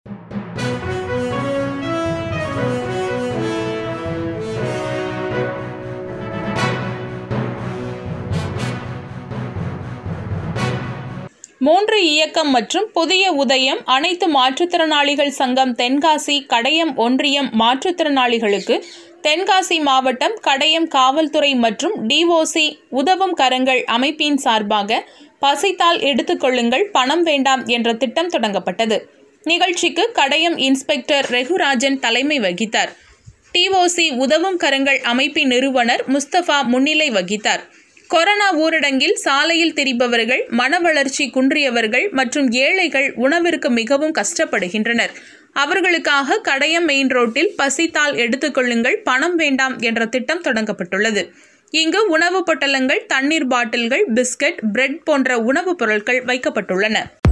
மூன்று இயக்கம் மற்றும் புதிய உதயம் அனைத்து மாற்றுத்திறனாளிகள் சங்கம் தென்காசி கடையம் ஒன்றியம் மாற்றுத்திறனாளிகளுக்கு தென்காசி மாவட்டம் கடையம் காவல்துறை மற்றும் டிஓசி உதவும் கரங்கள் அமைப்பின் சார்பாக பசித்தால் எடுத்துக்கொள்ளுங்கள் பணம் வேண்டாம் என்ற திட்டம் தொடங்கப்பட்டது. நிகழ்ச்சிக்கு கடையம் இன்ஸ்பெக்டர் ரெகுராஜன் தலைமை வகித்தார். டிஓசி உதவும் கரங்கள் அமைப்பின் நிறுவனர் முஸ்தபா முன்னிலை வகித்தார். கொரோனா ஊரடங்கில் சாலையில் திரிபவர்கள், மனவளர்ச்சி குன்றியவர்கள் மற்றும் ஏழைகள் உணவிற்கு மிகவும் கஷ்டப்படுகின்றனர். அவர்களுக்காக கடையம் மெயின் ரோட்டில் பசித்தால் எடுத்துக்கொள்ளுங்கள் பணம் வேண்டாம் என்ற திட்டம் தொடங்கப்பட்டுள்ளது. இங்கு உணவுப் பொட்டலங்கள், தண்ணீர் பாட்டில்கள், பிஸ்கட், பிரெட் போன்ற உணவுப் பொருட்கள் வைக்கப்பட்டுள்ளன.